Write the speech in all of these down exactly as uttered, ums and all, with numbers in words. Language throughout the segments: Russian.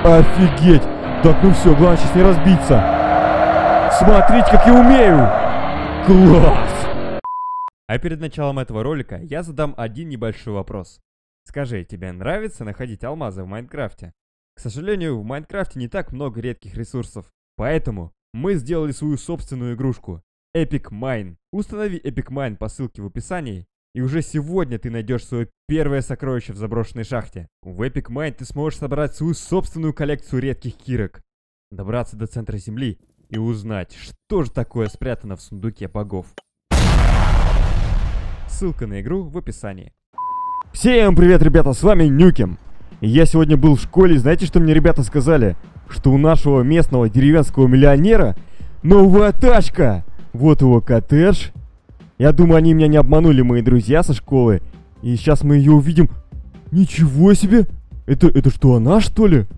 Офигеть! Так, ну все, главное сейчас не разбиться. Смотрите, как я умею! Класс! А перед началом этого ролика я задам один небольшой вопрос. Скажи, тебе нравится находить алмазы в Майнкрафте? К сожалению, в Майнкрафте не так много редких ресурсов, поэтому мы сделали свою собственную игрушку Epic Mine. Установи Epic Mine по ссылке в описании, и уже сегодня ты найдешь свое первое сокровище в заброшенной шахте. В Epic Mine ты сможешь собрать свою собственную коллекцию редких кирок, добраться до центра земли и узнать, что же такое спрятано в сундуке богов. Ссылка на игру в описании. Всем привет, ребята, с вами Нюкем. Я сегодня был в школе, и знаете, что мне ребята сказали? Что у нашего местного деревенского миллионера новая тачка. Вот его коттедж. Я думаю, они меня не обманули, мои друзья со школы. И сейчас мы ее увидим. Ничего себе! Это, это что, она, что ли?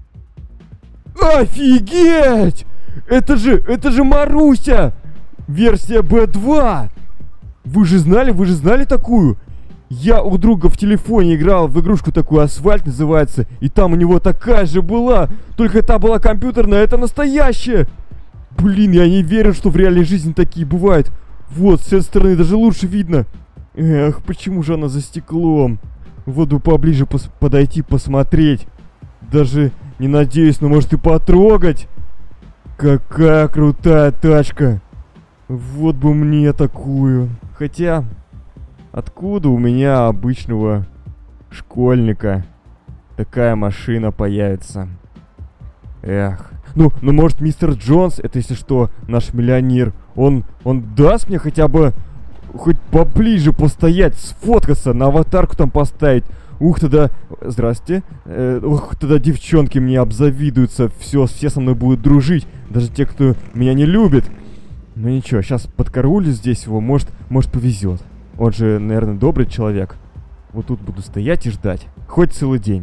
Офигеть! Это же, это же Маруся! Версия би два! Вы же знали, вы же знали такую? Я у друга в телефоне играл в игрушку такую, Асфальт называется, и там у него такая же была, только та была компьютерная, это настоящая. Блин, я не верю, что в реальной жизни такие бывают. Вот, с этой стороны даже лучше видно. Эх, почему же она за стеклом? Вот бы поближе пос подойти, посмотреть. Даже не надеюсь, но может и потрогать. Какая крутая тачка. Вот бы мне такую. Хотя... Откуда у меня, обычного школьника, такая машина появится? Эх. Ну, ну может мистер Джонс, это если что, наш миллионер, он, он даст мне хотя бы, хоть поближе постоять, сфоткаться, на аватарку там поставить. Ух, тогда, здрасте, э, ух, тогда девчонки мне обзавидуются, все, все со мной будут дружить, даже те, кто меня не любит. Ну ничего, сейчас подкараулю здесь его, может, может повезет. Он же, наверное, добрый человек. Вот тут буду стоять и ждать. Хоть целый день.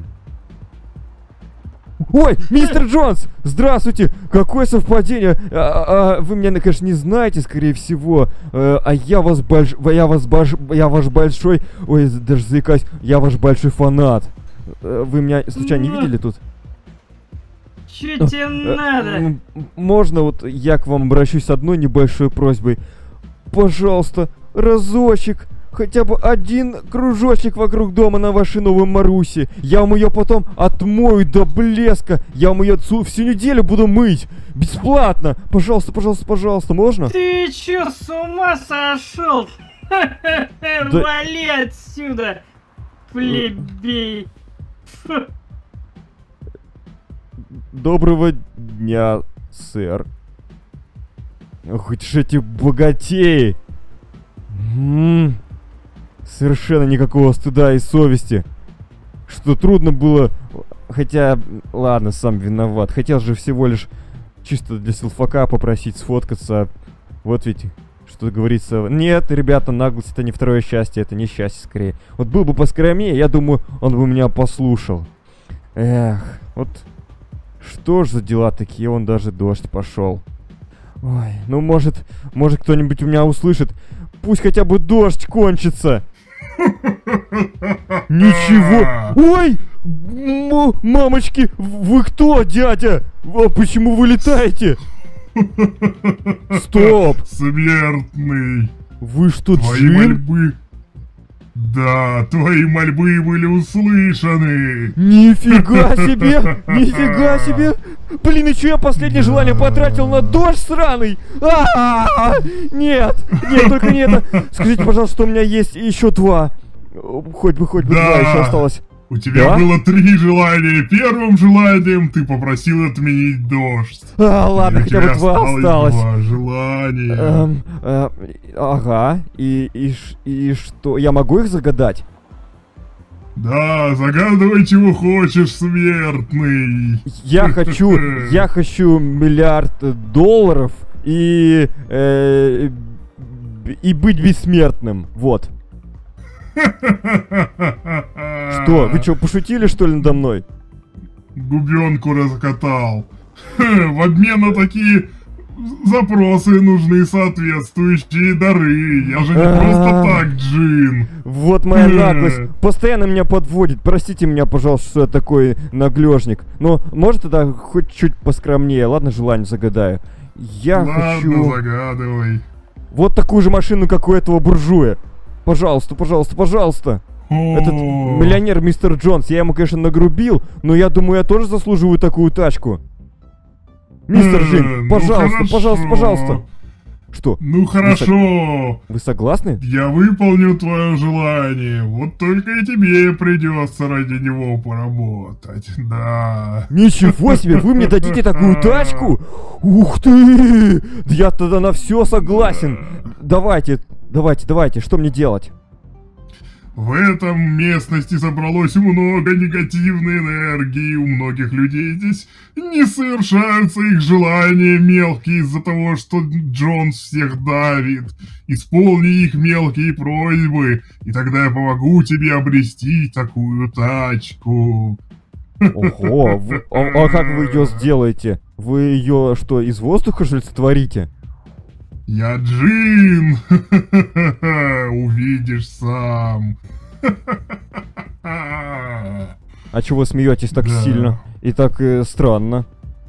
Ой, мистер Джонс! Здравствуйте! Какое совпадение! А, а, вы меня, конечно, не знаете, скорее всего. А, а я вас больш... Я вас больш... Я ваш большой... Ой, даже заикаюсь. Я ваш большой фанат. Вы меня, случайно, не видели тут? Чё тебе надо? Можно вот я к вам обращусь с одной небольшой просьбой? Пожалуйста, разочек, хотя бы один кружочек вокруг дома на вашей новой Марусе. Я вам ее потом отмою до блеска. Я вам ее всю неделю буду мыть. Бесплатно. Пожалуйста, пожалуйста, пожалуйста, можно? Ты чё, с ума сошел? Вали отсюда, плебей. Доброго дня, сэр. Хоть ж эти богатеи. М-м-м. Совершенно никакого стыда и совести. Что трудно было. Хотя, ладно, сам виноват. Хотел же всего лишь чисто для селфака попросить сфоткаться. Вот ведь, что говорится. Нет, ребята, наглость — это не второе счастье, это не счастье скорее. Вот был бы поскромнее, я думаю, он бы меня послушал. Эх, вот что ж за дела такие, он даже дождь пошел. Ой, ну может, может кто-нибудь у меня услышит. Пусть хотя бы дождь кончится. Ничего. Ой, мамочки, вы кто, дядя? А почему вы летаете? Стоп. Смертный. Вы что, твои джин? Мольбы... Да, твои мольбы были услышаны. Нифига себе, нифига себе. Блин, и что я последнее желание потратил на дождь сраный? А-а-а! Нет, нет, только не это. Скажите, пожалуйста, что у меня есть еще два. Хоть бы, хоть бы два еще осталось. У тебя да? было три желания. Первым желанием ты попросил отменить дождь. А, ладно, хотя бы два осталось. Два желания. Эм, э, ага, и, и, и что? Я могу их загадать? Да, загадывай, чего хочешь, смертный. Я хочу, я хочу миллиард долларов и, э, и быть бессмертным, вот. Что, вы что, пошутили, что ли, надо мной? Губенку раскатал. В обмен на такие запросы нужны соответствующие дары. Я же не просто так, Джин. Вот моя наглость. Постоянно меня подводит. Простите меня, пожалуйста, что я такой наглежник. Но может тогда хоть чуть поскромнее. Ладно, желание загадаю. Я Ладно, хочу... загадывай. Вот такую же машину, как у этого буржуя. Пожалуйста, пожалуйста, пожалуйста. Этот О, миллионер мистер Джонс, я ему, конечно, нагрубил, но я думаю, я тоже заслуживаю такую тачку. Мистер э, Джин, ну пожалуйста, хорошо. пожалуйста, пожалуйста. Что? Ну хорошо. Вы согласны? Я выполню твое желание. Вот только и тебе придется ради него поработать. Да. Ничего себе, вы мне дадите такую тачку? Ух ты! Я тогда на все согласен. Давайте, давайте, давайте, что мне делать? В этом местности собралось много негативной энергии. У многих людей здесь не совершаются их желания мелкие из-за того, что Джонс всех давит. Исполни их мелкие просьбы, и тогда я помогу тебе обрести такую тачку. Ого, вы- а, а как вы ее сделаете? Вы ее что, из воздуха, что ли, сотворите? Я Джин. Увидишь сам. А чего вы смеетесь так Да. сильно? И так э, странно.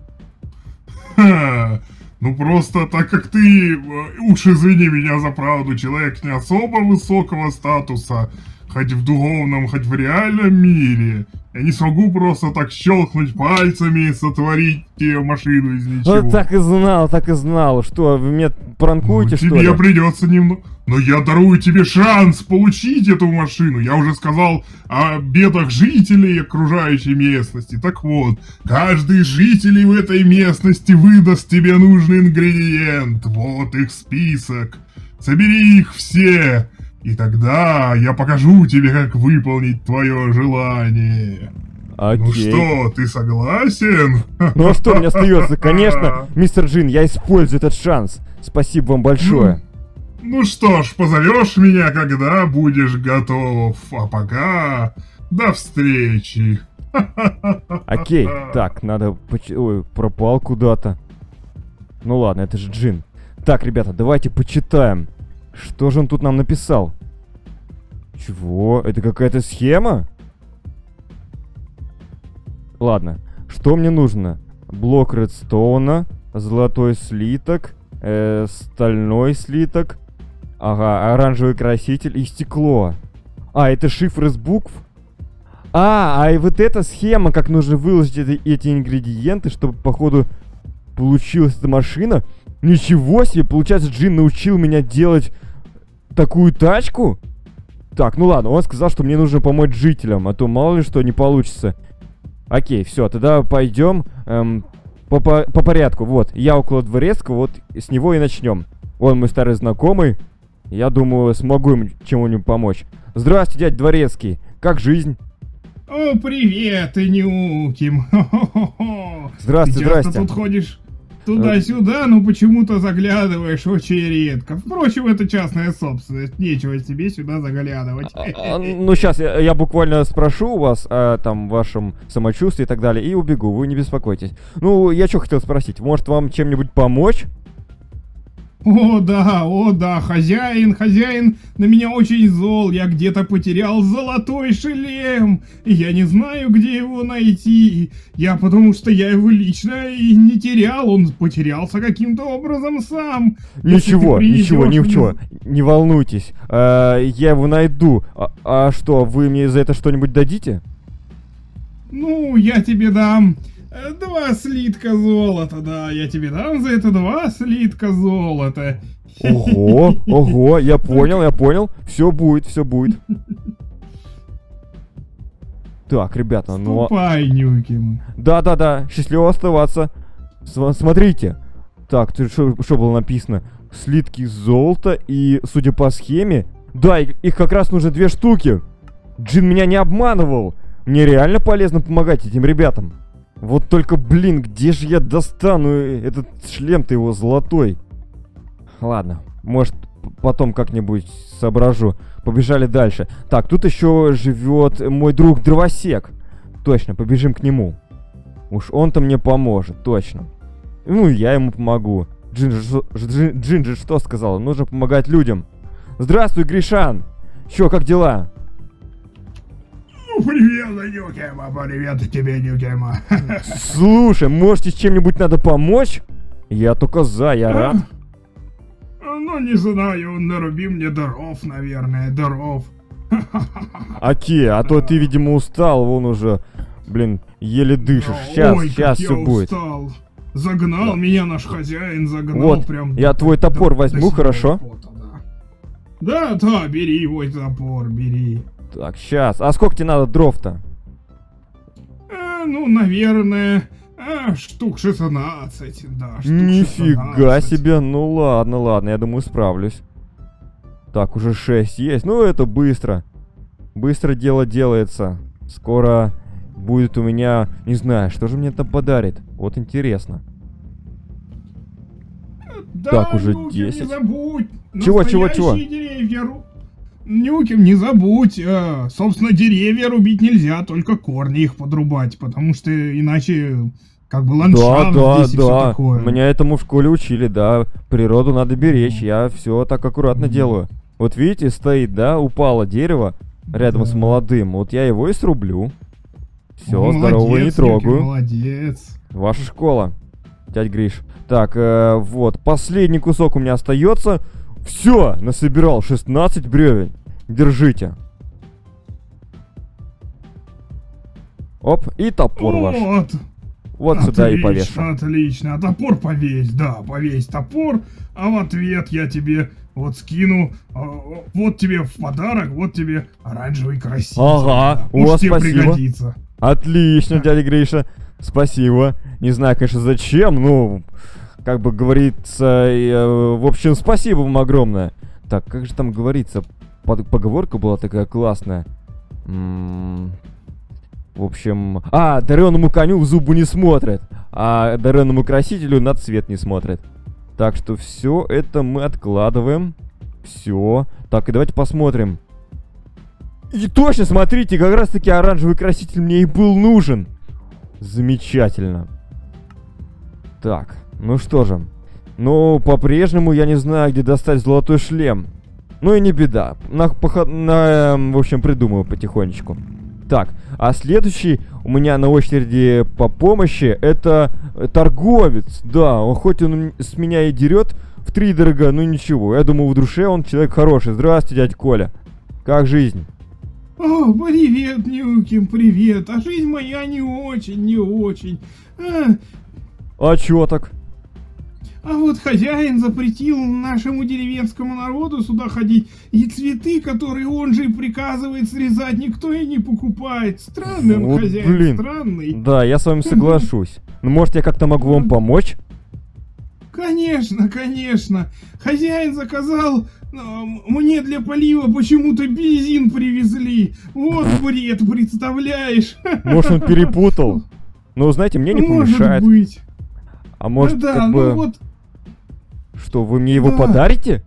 Ха, Ну просто так как ты, э, уж извини меня за правду, человек не особо высокого статуса, хоть в духовном, хоть в реальном мире, я не смогу просто так щелкнуть пальцами и сотворить тебе машину из ничего. Вот так и знал, так и знал. Что, вы меня пранкуете, Ну, что тебе ли? придется немного... Но я дарую тебе шанс получить эту машину. Я уже сказал о бедах жителей окружающей местности. Так вот, каждый из жителей в этой местности выдаст тебе нужный ингредиент. Вот их список. Собери их все. И тогда я покажу тебе, как выполнить твое желание. Окей. Ну что, ты согласен? Ну а что мне остается? Конечно, мистер Джин, я использую этот шанс. Спасибо вам большое. Ну что ж, позовешь меня, когда будешь готов. А пока до встречи. Окей, так, надо... поч- Ой, пропал куда-то. Ну ладно, это же Джин. Так, ребята, давайте почитаем. Что же он тут нам написал? Чего? Это какая-то схема? Ладно, что мне нужно? Блок редстоуна, золотой слиток, э, стальной слиток, ага, оранжевый краситель и стекло. А, это шифр из букв? А, а и вот эта схема, как нужно выложить это- эти ингредиенты, чтобы, походу, получилась эта машина. Ничего себе, получается, Джин научил меня делать такую тачку? Так, ну ладно, он сказал, что мне нужно помочь жителям, а то мало ли что не получится. Окей, все, тогда пойдем эм, по, по, по порядку. Вот, я около дворецкого, вот с него и начнем. Он мой старый знакомый. Я думаю, смогу ему чему-нибудь помочь. Здравствуйте, дядя Дворецкий. Как жизнь? О, привет, Инюким. Здрасте, Ты часто здрасте. тут ходишь туда-сюда, но почему-то заглядываешь очень редко. Впрочем, это частная собственность, нечего тебе сюда заглядывать. А, а, ну, сейчас я, я буквально спрошу у вас о там вашем самочувствии и так далее, и убегу, вы не беспокойтесь. Ну, я что хотел спросить, может вам чем-нибудь помочь? О, да, о, да, хозяин, хозяин на меня очень зол. Я где-то потерял золотой шлем. И я не знаю, где его найти. Я потому что я его лично и не терял. Он потерялся каким-то образом сам. Если Ничего, ты принесешь ничего, мне- ничего, не волнуйтесь. А, я его найду. А, а что, вы мне за это что-нибудь дадите? Ну, я тебе дам э, два слитка золота, да, я тебе дам за это два слитка золота. Ого, ого, я понял, я понял. Все будет, все будет. Так, ребята, ну... а- Ступай, Нюким. Да-да-да, счастливо оставаться. См- смотрите. Так, тут что было написано? Слитки золота и, судя по схеме... Да, и- их как раз нужно две штуки. Джин меня не обманывал. Мне реально полезно помогать этим ребятам. Вот только, блин, где же я достану этот шлем-то его золотой? Ладно, может, п- потом как-нибудь соображу. Побежали дальше. Так, тут еще живет мой друг Дровосек. Точно, побежим к нему. Уж он-то мне поможет, точно. Ну, и я ему помогу. Джинджер, что- Джин- Джинджер что сказал? Нужно помогать людям. Здравствуй, Гришан! Чё, как дела? Ну, привет, Нюкема, привет тебе, Нюкема. Слушай, можете с чем-нибудь надо помочь? Я только за, я рад. Ну, не знаю, наруби мне дров, наверное, дров. Окей, а то ты, видимо, устал, вон уже, блин, еле дышишь. Сейчас, Ой, сейчас как все я будет. устал. Загнал меня наш хозяин, загнал Вот, прям. я твой до- топор до возьму, седьмого хорошо? пота, да. Да, да, бери его топор, бери. Так, сейчас. А сколько тебе надо дров-то? А, ну, наверное, а, штук шестнадцать, да, штук Нифига шестнадцать. себе. Ну ладно, ладно, я думаю, справлюсь. Так, уже шесть есть. Ну, это быстро. Быстро дело делается. Скоро будет у меня... Не знаю, что же мне там подарит. Вот интересно. Да, Так, уже Нюкем, десять. не забудь. Чего, чего, чего? Настоящие деревья ру- Нюкем, не забудь. а, собственно, деревья рубить нельзя, только корни их подрубать, потому что иначе как бы Да, ландшафт да, здесь и всё да. такое. Меня этому в школе учили, да. Природу надо беречь. Я все так аккуратно делаю. Вот видите, стоит, да, упало дерево рядом Да. с молодым. Вот я его и срублю. Все, О, здорово, не молодец, трогаю. Нюкем, молодец. Ваша школа, дядь Гриш. Так, э, вот, последний кусок у меня остается. Все, насобирал шестнадцать бревен. Держите. Оп, и топор ваш. Вот. Вот сюда и повешу. Отлично, отлично. А топор повесь, да, повесь топор, а в ответ я тебе вот скину, а, вот тебе в подарок, вот тебе оранжевый краситель. Ага, да. о, Может, тебе спасибо. пригодится. Отлично, дядя Гриша. Спасибо. Не знаю, конечно, зачем, ну, как бы говорится, и, э, в общем, спасибо вам огромное. Так, как же там говорится? Под- поговорка была такая классная. М, В общем... А, дареному коню в зубы не смотрят, а дареному красителю на цвет не смотрят. Так что все это мы откладываем. Все. Так, и давайте посмотрим. И точно, смотрите, как раз таки оранжевый краситель мне и был нужен. Замечательно. Так, ну что же. Ну, по-прежнему я не знаю, где достать золотой шлем. Ну и не беда. На, похо- на, эм, в общем, придумаю потихонечку. Так, а следующий у меня на очереди по помощи это э, торговец. Да, он хоть он м- с меня и дерет втридорога, ну ничего. Я думаю, в душе он человек хороший. Здравствуйте, дядь Коля. Как жизнь? О, привет, Нюкем, привет. А жизнь моя не очень, не очень. А, А чё так? а вот хозяин запретил нашему деревенскому народу сюда ходить, и цветы, которые он же и приказывает срезать, никто и не покупает. Странный он Вот хозяин, блин. странный. Да, я с вами соглашусь. Ну, может, я как-то могу вам помочь? Конечно, конечно. Хозяин заказал а, мне для полива почему-то бензин привезли. Вот бред, представляешь? Может, он перепутал? Ну, знаете, мне не Может помешает. быть. А может, да, как ну бы... вот. Что, вы мне его Да. подарите?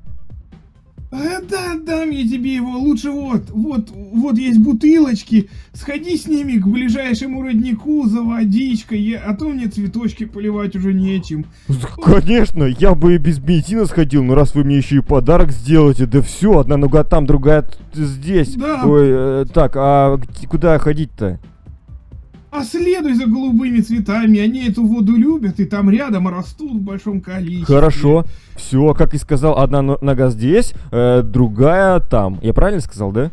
А, да, дам я тебе его. Лучше вот, вот, вот есть бутылочки. Сходи с ними к ближайшему роднику за водичкой, я- а то мне цветочки поливать уже нечем. Конечно, я бы и без бензина сходил, но раз вы мне еще и подарок сделаете, да все, одна нога там, другая т- здесь. Да. Ой, э, так, а г- куда ходить-то? А следуй за голубыми цветами, они эту воду любят и там рядом растут в большом количестве. Хорошо, все, как и сказал, одна но- нога здесь, э, другая там. Я правильно сказал, да?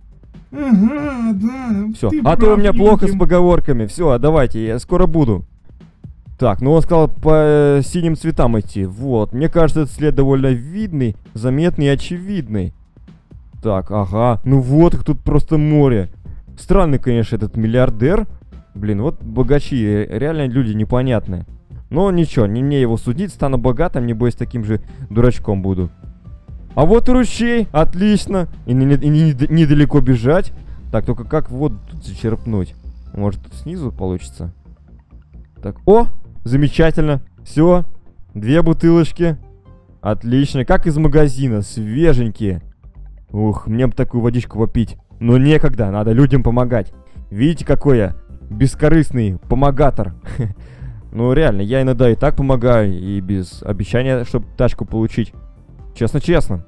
Ага, да. Все. ты А то у прав, меня плохо с Юким. поговорками. Все, давайте, я скоро буду. Так, ну он сказал по э, синим цветам идти. Вот, мне кажется, этот след довольно видный, заметный и очевидный. Так, ага, ну вот их тут просто море. Странный, конечно, этот миллиардер. Блин, вот богачи, э, реально люди непонятные. Но ничего, не мне его судить, стану богатым, не бойся, таким же дурачком буду. А вот и ручей, отлично. И, не- и не- недалеко бежать. Так, только как воду тут зачерпнуть? Может, тут снизу получится? Так, о, замечательно. Все, две бутылочки. Отлично, как из магазина, свеженькие. Ух, мне бы такую водичку попить. Но некогда, надо людям помогать. Видите, какой я бескорыстный помогатор. Ну, реально, я иногда и так помогаю, и без обещания, чтобы тачку получить. Честно-честно.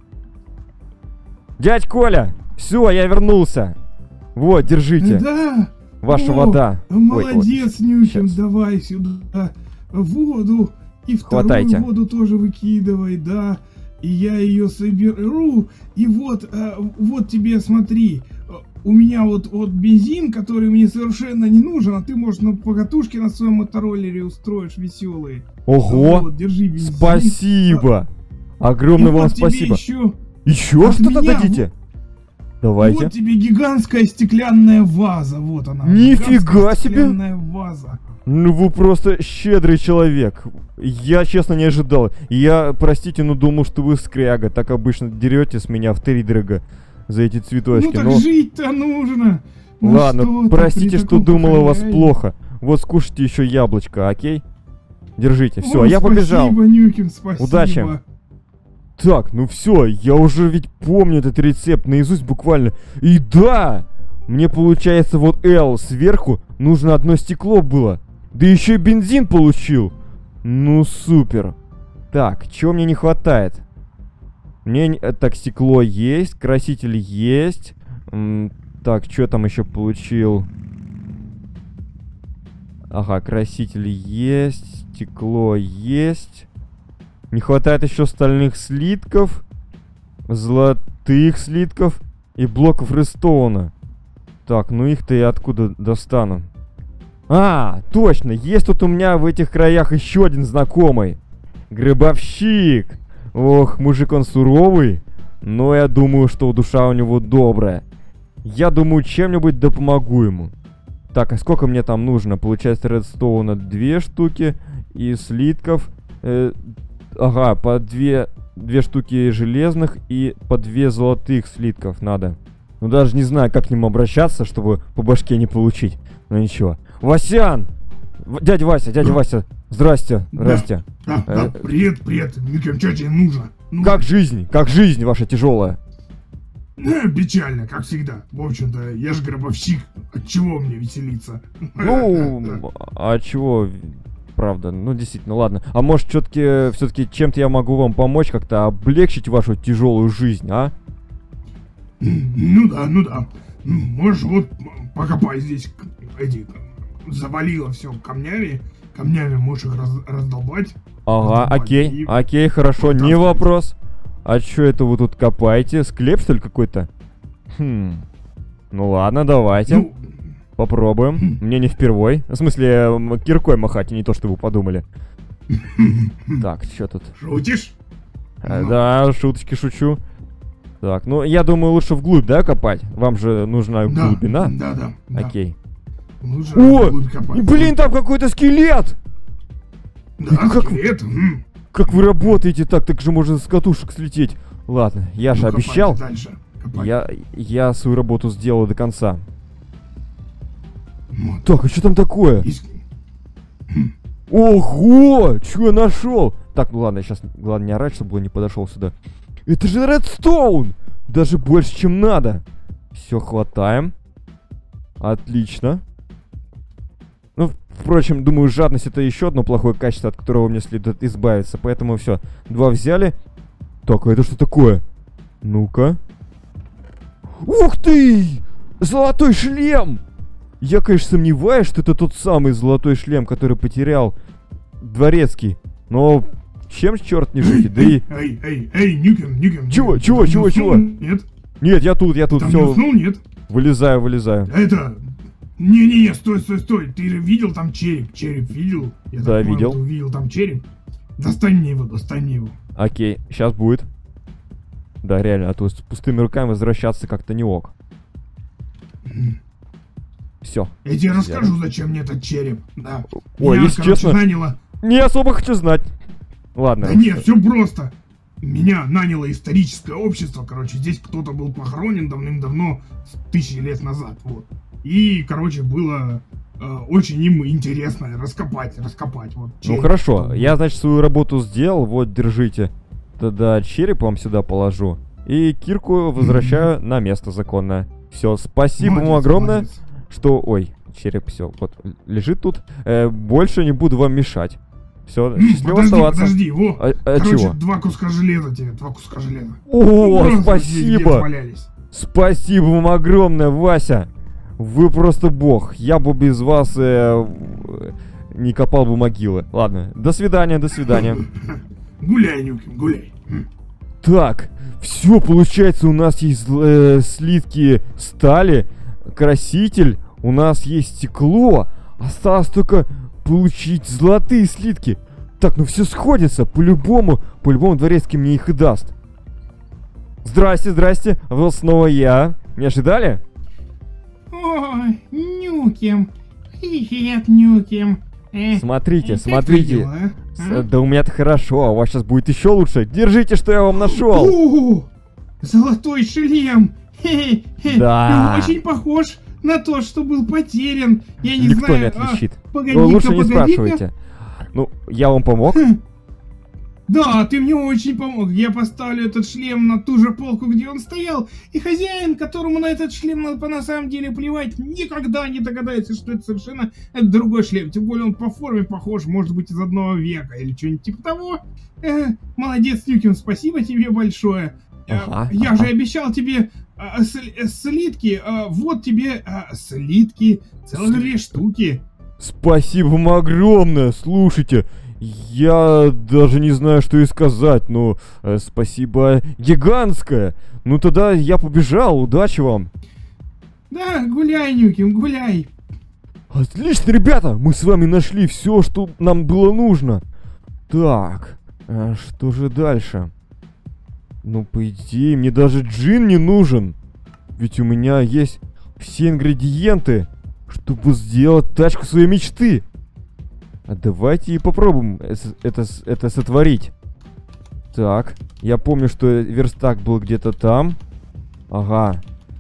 Дядь Коля, все, я вернулся. Вот, держите. Да. Ваша О, вода. Ой, молодец, вот, Нюхин, щас. давай сюда воду. И вторую Хватайте. воду тоже выкидывай, да. И я ее соберу. И вот, а, вот тебе, смотри. У меня вот, вот бензин, который мне совершенно не нужен, а ты, может, на покатушке на своем мотороллере устроишь веселые. Ого, Вот, держи бензин. спасибо. Огромное И вам вот тебе спасибо. еще, Еще от что-то меня дадите? Давайте. вот тебе гигантская стеклянная ваза, вот она. Нифига Гигантская себе! Стеклянная ваза. Ну вы просто щедрый человек. Я честно не ожидал. Я, простите, но думал, что вы скряга. Так обычно дерете с меня втридорога за эти цветочки. Ну так но... жить-то нужно. Ну Ладно, что ты простите, при что таком думал о вас поколении? плохо. Вот скушайте еще яблочко, окей? Держите, все, О, я побежал. Спасибо, Нюкин, спасибо. Удачи. Так, ну все, я уже ведь помню этот рецепт наизусть буквально. И да, мне получается вот L сверху нужно одно стекло было. Да еще и бензин получил. Ну супер. Так, чего мне не хватает? Мне не- так, стекло есть, краситель есть. М, Так, что там еще получил? Ага, краситель есть, стекло есть. Не хватает еще стальных слитков, золотых слитков и блоков редстоуна. Так, ну их-то я откуда достану? А, точно, есть тут у меня в этих краях еще один знакомый. Гробовщик. Ох, мужик он суровый, но я думаю, что душа у него добрая. Я думаю, чем-нибудь да помогу ему. Так, а сколько мне там нужно? Получается, редстоуна две штуки и слитков. Э, ага, по две, две штуки железных и по две золотых слитков надо. Ну, даже не знаю, как к ним обращаться, чтобы по башке не получить. Но ничего. Васян! В- Дядя Вася, дядя Вася, здрасте, Да. здрасте. А, а, Э, привет, привет, Нюкин, что тебе нужно? Ну, Как жизнь? Как жизнь ваша тяжелая? э, печально, как всегда. В общем-то, я же гробовщик. От чего мне веселиться? Ну, а чего, правда, ну действительно, ладно. А может, все-таки, все-таки чем-то я могу вам помочь как-то облегчить вашу тяжелую жизнь, а? Ну да, ну да. М, Можешь вот покопай здесь к- эти, завалило все камнями. Камнями можешь их раз- раздолбать. Ага, Раздолбать окей, и- окей, хорошо, не вытаскивать. вопрос. А чё это вы тут копаете? Склеп, что ли, какой-то? Хм. Ну ладно, давайте. Ну, Попробуем. Мне не впервой. В смысле, м, киркой махать, а не то, что вы подумали. Так, что тут? шутишь? Э, Ну. Да, шуточки шучу. Так, ну я думаю, лучше вглубь, да, копать? Вам же нужна Да, глубина. Да, да. да. Окей. Лучше О! вглубь копать. Блин, там какой-то скелет! Да, как- скелет. м. Как вы работаете так? Так же можно с катушек слететь. Ладно, я же Ну, копай обещал. дальше. Копай. Я, я свою работу сделал до конца. Вот. Так, а что там такое? Из- Ого! Чё я нашел? Так, ну ладно, сейчас главное не орать, чтобы он не подошел сюда. Это же редстоун! Даже больше, чем надо. Все, хватаем. Отлично. Ну, впрочем, думаю, жадность это еще одно плохое качество, от которого мне следует избавиться. Поэтому все, два взяли. Так, а это что такое? Ну-ка. Ух ты! Золотой шлем! Я, конечно, сомневаюсь, что это тот самый золотой шлем, который потерял Дворецкий. Но чем черт не шутит? Да и... Эй, эй, эй, Нюкин, Нюкин. Чего, Нюкин, чего, ты там чего, не чего? уснул? Нет? Нет, я тут, я тут, Там не все. уснул, нет? Вылезаю, вылезаю. Это... Не-не-не, стой, стой, стой. Ты же видел там череп? Череп видел? Я Да, так понял, видел. ты увидел там череп? Достань мне его, достань мне его. Окей, сейчас будет. Да, реально, а то с пустыми руками возвращаться как-то не ок. Все. Я тебе расскажу, зачем мне этот череп. Да. Ой, Меня, если короче, честно- наняло... Не особо хочу знать. Ладно. Да нет, все просто. Меня наняло историческое общество, короче, здесь кто-то был похоронен давным-давно, с тысячи лет назад, вот. И, короче, было э, очень им интересно раскопать, раскопать, вот. Ну череп. хорошо, я, значит, свою работу сделал, вот, держите. Тогда череп вам сюда положу. И кирку возвращаю на место законное. Все, спасибо вам Молодец, огромное, молодец. что... Ой, череп, все, вот, лежит тут. Э, больше не буду вам мешать. Все, Ну, счастливо подожди, оставаться. подожди, во. А, а Короче, чего? два куска железа тебе, два куска железа. О, Просто здесь спасибо! где-то валялись. Спасибо вам огромное, Вася! Вы просто бог. Я бы без вас э, не копал бы могилы. Ладно, до свидания, до свидания. Гуляй, Нюкин, гуляй. Так, все, получается, у нас есть э, слитки стали, краситель, у нас есть стекло. Осталось только получить золотые слитки. Так, ну все сходится, по-любому, по-любому дворецкий мне их и даст. Здрасте, здрасте, вот снова я. Не ожидали? Ой, Нюким. Привет, Нюким. Э, Смотрите, как смотрите. Дела, С- а? Да у меня-то хорошо, а у вас сейчас будет еще лучше. Держите, что я вам нашел. О, золотой шлем. Хе-хе-хе. Да. Он очень похож на то, что был потерян. Я не Никто знаю. не а, отличит. Погоди-ка, Ну, лучше не погоди-ка. спрашивайте. Ну, я вам помог. Хм. Да, ты мне очень помог. Я поставлю этот шлем на ту же полку, где он стоял, и хозяин, которому на этот шлем на, по на самом деле плевать, никогда не догадается, что это совершенно другой шлем. Тем более он по форме похож, может быть, из одного века или что-нибудь типа того. Э, молодец, Нюкин, спасибо тебе большое. Э, Ага, я ага. же обещал тебе э, сли- э, слитки. э, вот тебе э, слитки, целых две штуки. Спасибо вам огромное. Слушайте, я даже не знаю, что и сказать, но э, спасибо гигантское. Ну тогда я побежал. Удачи вам. Да, гуляй, Нюкин, гуляй. Отлично, ребята, мы с вами нашли все, что нам было нужно. Так, а что же дальше? Ну, по идее, мне даже джин не нужен. Ведь у меня есть все ингредиенты, чтобы сделать тачку своей мечты. А давайте и попробуем это, это, это сотворить. Так, я помню, что верстак был где-то там. Ага.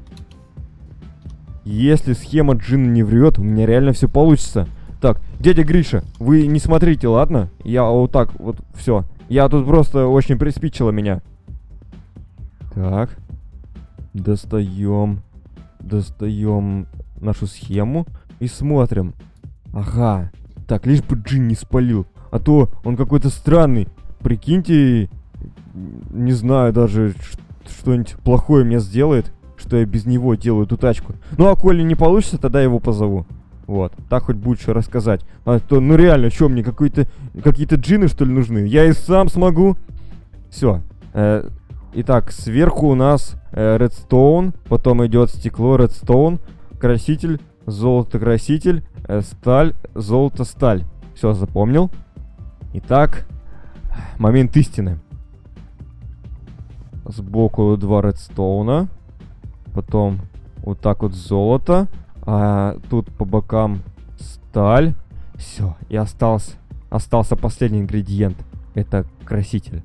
Если схема джина не врет, у меня реально все получится. Так, дядя Гриша, вы не смотрите, ладно? Я вот так вот, все. Я тут просто очень приспичило меня. Так. Достаем. Достаем нашу схему и смотрим. Ага. Так, лишь бы джин не спалил. А то он какой-то странный. Прикиньте, не знаю даже, ш- что-нибудь плохое мне сделает, что я без него делаю эту тачку. Ну, а коли не получится, тогда его позову. Вот, так хоть будет что рассказать. А то, ну реально, что мне, какой-то, какие-то джины, что ли, нужны? Я и сам смогу. Все. Э, итак, сверху у нас э, редстоун, потом идет стекло, редстоун, краситель, золото-краситель, э, сталь, золото-сталь. Все, запомнил. Итак, момент истины. Сбоку два редстоуна, потом вот так вот золото, а тут по бокам сталь. Все, и остался, остался последний ингредиент. Это краситель.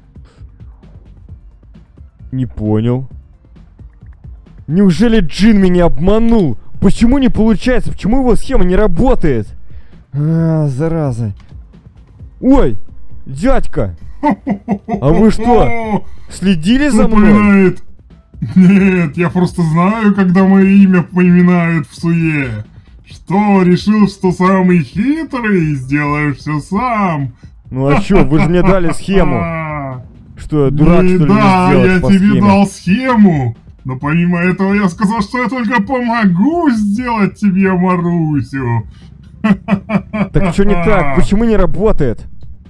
Не понял. Неужели джин меня обманул? Почему не получается? Почему его схема не работает? А, зараза. Ой, дядька! А вы что, следили за мной? Напоминает. Нет, я просто знаю, когда мое имя поминают в суе. Что, решил, что самый хитрый, сделаешь все сам? Ну а чё, вы же мне дали схему. А, Что, я дурак, не, что ли, не да, сделать я по тебе схеме? дал схему. Но помимо этого я сказал, что я только помогу сделать тебе Марусю. Так что не так? Почему не работает?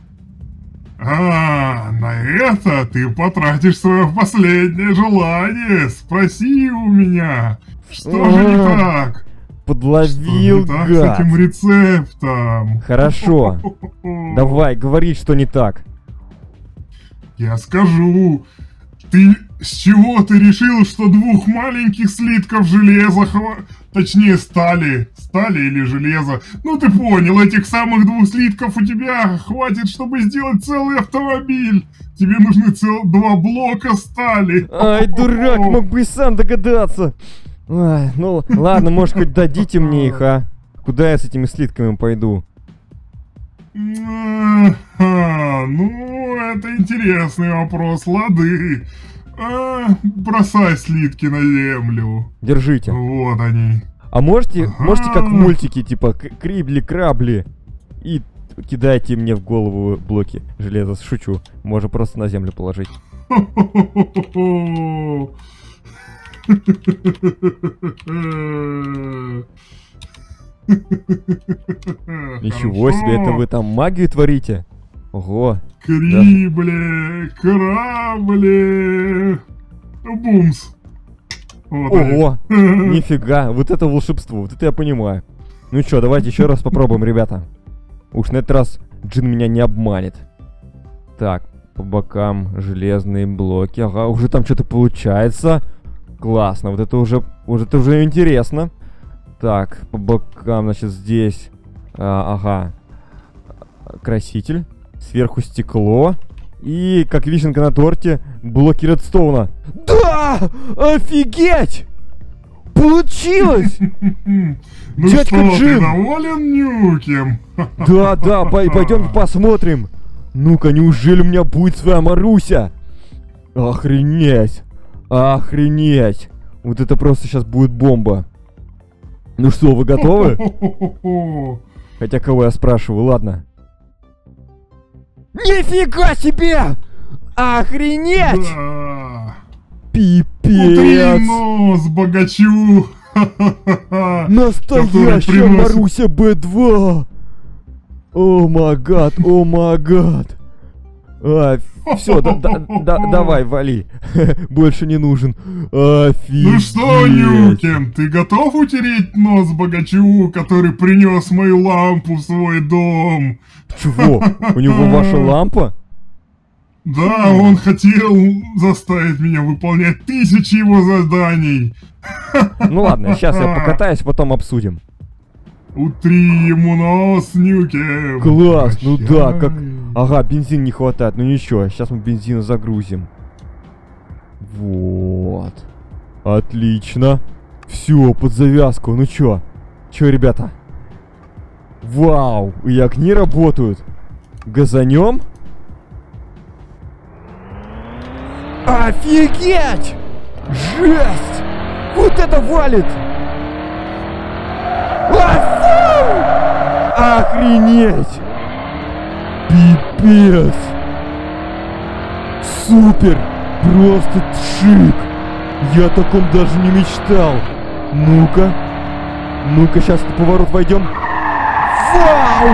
А, на это ты потратишь свое последнее желание. Спроси у меня, что же не так? Подловил, Что не так с гад. этим рецептом? Хорошо. Давай, говори, что не так. Я скажу. Ты с чего ты решил, что двух маленьких слитков железа хва... Точнее, стали. Стали или железа. Ну ты понял, этих самых двух слитков у тебя хватит, чтобы сделать целый автомобиль. Тебе нужны цел... два блока стали. Ай, дурак, мог бы и сам догадаться. Ай, ну ладно, может хоть дадите мне их, а? Куда я с этими слитками пойду? А, ну, это интересный вопрос, лады. А, бросай слитки на землю. Держите. Вот они. А можете, Ага. можете как в мультике, типа к- крибли-крабли, и кидайте мне в голову блоки железа. Шучу. Можно просто на землю положить. Ничего себе, это вы там магию творите? Ого. Крибли, крабли. Бумс. Вот Ого. они. Нифига. Вот это волшебство. Вот это я понимаю. Ну чё, давайте еще раз попробуем, ребята. Уж на этот раз Джин меня не обманет. Так, по бокам железные блоки. Ага, уже там что-то получается. Классно. Вот это уже, уже это уже интересно. Так, по бокам, значит, здесь, а, ага, краситель, сверху стекло и, как вишенка на торте, блоки редстоуна. Да! Офигеть! Получилось! Ну Дядька что, ты Джин! доволен, Нюкем? Да, да, пой- пойдем посмотрим. Ну-ка, неужели у меня будет своя Маруся? Охренеть! Охренеть! Вот это просто сейчас будет бомба. Ну что, вы готовы? Хотя кого я спрашиваю, ладно. Нифига себе! Охренеть! Да. Пипец! Утринос богачу! Настоящая приносит- Маруся бэ два! О май гад, о май гад! А, все, да, да, да, давай, вали. Больше не нужен. Офигеть. Ну что, Нюкем, ты готов утереть нос богачу, который принес мою лампу в свой дом? Чего? У него ваша лампа? Да, он хотел заставить меня выполнять тысячи его заданий. Ну ладно, сейчас я покатаюсь, потом обсудим. Утри ему нос, Нюкем. Класс, ну да, как... Прощай. Ага, бензин не хватает, ну ничего, сейчас мы бензина загрузим. Вот. Отлично. Все, под завязку, ну чё? Чё, ребята? Вау, и огни работают. Газанем? Офигеть! Жесть! Вот это валит! А, фу! Охренеть! Пипец! Супер! Просто шик! Я о таком даже не мечтал! Ну-ка! Ну-ка, сейчас в поворот войдем! Вау!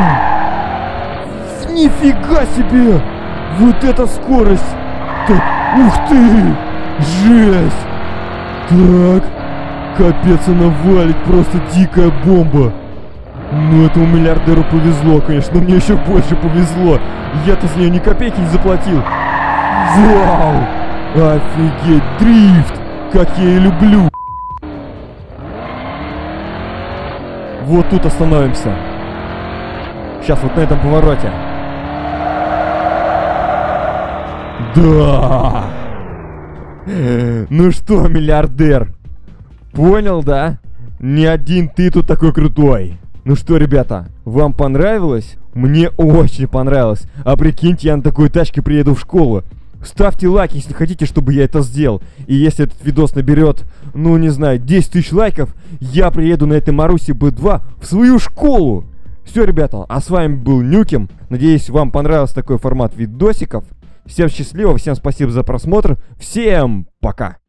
Нифига себе! Вот это скорость! Так, ух ты! Жесть! Так, капец, она валит, просто дикая бомба! Ну, этому миллиардеру повезло, конечно, но мне еще больше повезло. Я-то с нее ни копейки не заплатил. Вау! Офигеть, дрифт! Как я и люблю! Вот тут остановимся. Сейчас вот на этом повороте. Да! Ну что, миллиардер? Понял, да? Не один ты тут такой крутой. Ну что, ребята, вам понравилось? Мне очень понравилось. А прикиньте, я на такой тачке приеду в школу. Ставьте лайк, если хотите, чтобы я это сделал. И если этот видос наберет, ну не знаю, десять тысяч лайков, я приеду на этой Марусе бэ два в свою школу. Все, ребята, а с вами был Нюкем. Надеюсь, вам понравился такой формат видосиков. Всем счастливо, всем спасибо за просмотр. Всем пока.